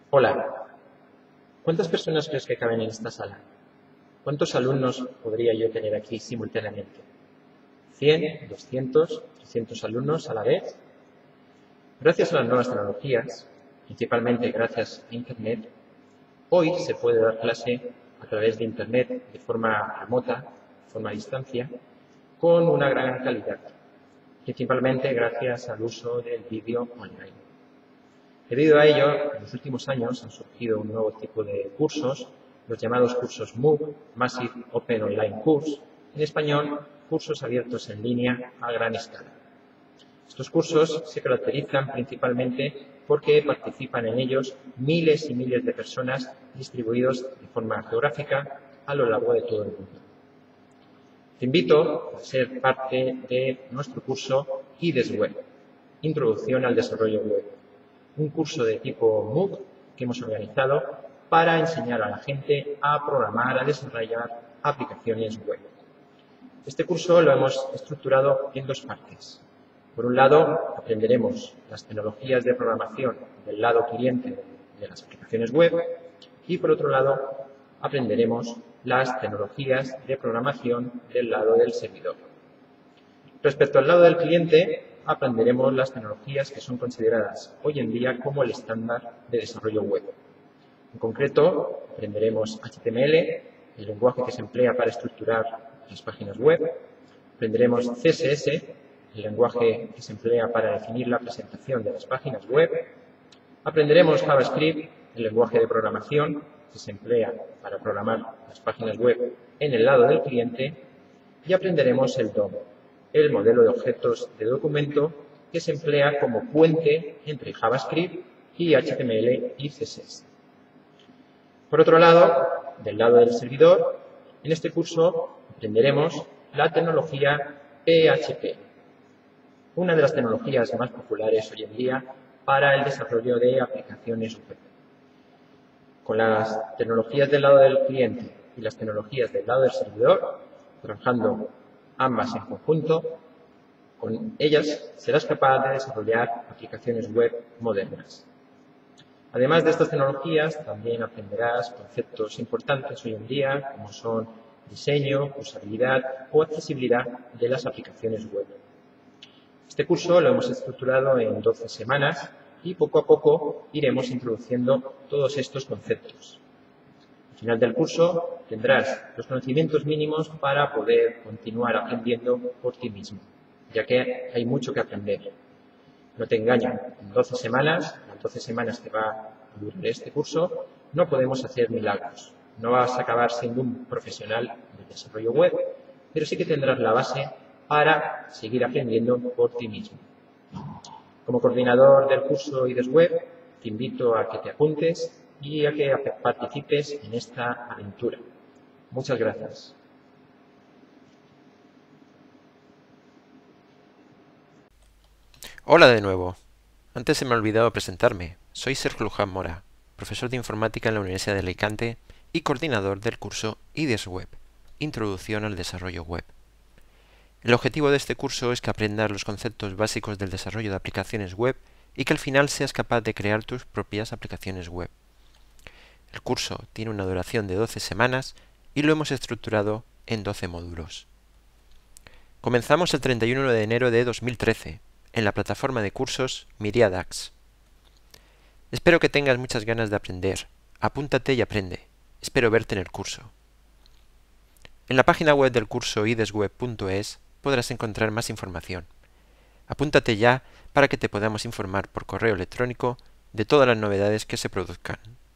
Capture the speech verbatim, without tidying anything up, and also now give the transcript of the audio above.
Hola, ¿cuántas personas crees que caben en esta sala? ¿Cuántos alumnos podría yo tener aquí simultáneamente? ¿cien, doscientos, trescientos alumnos a la vez? Gracias a las nuevas tecnologías, principalmente gracias a Internet, hoy se puede dar clase a través de Internet de forma remota, de forma a distancia, con una gran calidad, principalmente gracias al uso del vídeo online. Debido a ello, en los últimos años han surgido un nuevo tipo de cursos, los llamados cursos MOOC, Massive Open Online Course, en español, cursos abiertos en línea a gran escala. Estos cursos se caracterizan principalmente porque participan en ellos miles y miles de personas distribuidos de forma geográfica a lo largo de todo el mundo. Te invito a ser parte de nuestro curso I D E S Web, Introducción al Desarrollo Web, un curso de tipo MOOC que hemos organizado para enseñar a la gente a programar, a desarrollar aplicaciones web. Este curso lo hemos estructurado en dos partes. Por un lado, aprenderemos las tecnologías de programación del lado cliente de las aplicaciones web y, por otro lado, aprenderemos las tecnologías de programación del lado del servidor. Respecto al lado del cliente, aprenderemos las tecnologías que son consideradas hoy en día como el estándar de desarrollo web. En concreto, aprenderemos H T M L, el lenguaje que se emplea para estructurar las páginas web. Aprenderemos C S S, el lenguaje que se emplea para definir la presentación de las páginas web. Aprenderemos JavaScript, el lenguaje de programación que se emplea para programar las páginas web en el lado del cliente. Y aprenderemos el D O M, el modelo de objetos de documento que se emplea como puente entre JavaScript y H T M L y C S S. Por otro lado, del lado del servidor, en este curso aprenderemos la tecnología P H P, una de las tecnologías más populares hoy en día para el desarrollo de aplicaciones web. Con las tecnologías del lado del cliente y las tecnologías del lado del servidor, trabajando ambas en conjunto, con ellas serás capaz de desarrollar aplicaciones web modernas. Además de estas tecnologías, también aprenderás conceptos importantes hoy en día, como son diseño, usabilidad o accesibilidad de las aplicaciones web. Este curso lo hemos estructurado en doce semanas y poco a poco iremos introduciendo todos estos conceptos. Al final del curso tendrás los conocimientos mínimos para poder continuar aprendiendo por ti mismo, ya que hay mucho que aprender. No te engaño, en doce semanas, las doce semanas que va a durar este curso, no podemos hacer milagros. No vas a acabar siendo un profesional de desarrollo web, pero sí que tendrás la base para seguir aprendiendo por ti mismo. Como coordinador del curso I D E S Web, te invito a que te apuntes y a que participes en esta aventura. Muchas gracias. Hola de nuevo. Antes se me ha olvidado presentarme. Soy Sergio Luján Mora, profesor de informática en la Universidad de Alicante y coordinador del curso I D E S Web, Introducción al Desarrollo Web. El objetivo de este curso es que aprendas los conceptos básicos del desarrollo de aplicaciones web y que al final seas capaz de crear tus propias aplicaciones web. El curso tiene una duración de doce semanas y lo hemos estructurado en doce módulos. Comenzamos el treinta y uno de enero de dos mil trece en la plataforma de cursos Myriadax. Espero que tengas muchas ganas de aprender. Apúntate y aprende. Espero verte en el curso. En la página web del curso i d e s web punto es podrás encontrar más información. Apúntate ya para que te podamos informar por correo electrónico de todas las novedades que se produzcan.